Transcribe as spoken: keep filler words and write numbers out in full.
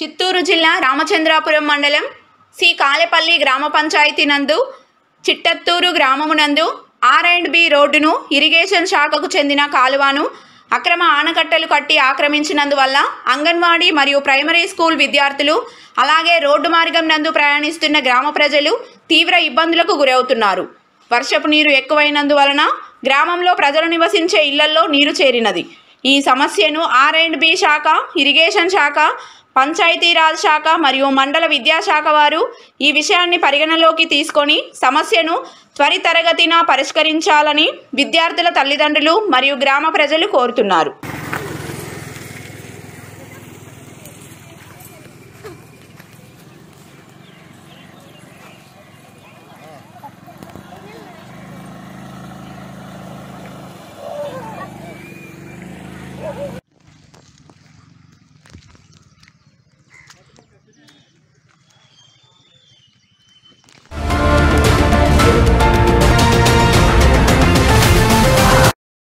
చిత్తూరు జిల్లా రామచంద్రాపురం మండలం సి కాలేపల్లి గ్రామ పంచాయతీ నందు చిట్టత్తూరు గ్రామమునందు ఆర్ అండ్ బి రోడ్డును ఇరిగేషన్ శాఖకు చెందిన కాలువను అక్రమ ఆనకట్టలు కట్టి ఆక్రమించినందువల్ల అంగన్వాడీ మరియు ప్రైమరీ స్కూల్ విద్యార్థులు అలాగే రోడ్డు మార్గం నందు ప్రయాణిస్తున్న గ్రామ ప్రజలు తీవ్ర ఇబ్బందులకు గురవుతున్నారు. వర్షపు నీరు ఎక్కువైనందువలన గ్రామంలో ప్రజలు నివసించే ఇళ్లలో నీరు చేరినది. ఈ సమస్యను ఆర్ అండ్ బి శాఖ, ఇరిగేషన్ శాఖ, పంచాయతీరాజ్ శాఖ మరియు మండల విద్యాశాఖ వారు ఈ విషయాన్ని పరిగణలోకి తీసుకొని సమస్యను త్వరితగతిన పరిష్కరించాలని విద్యార్థుల తల్లిదండ్రులు మరియు గ్రామ ప్రజలు కోరుతున్నారు.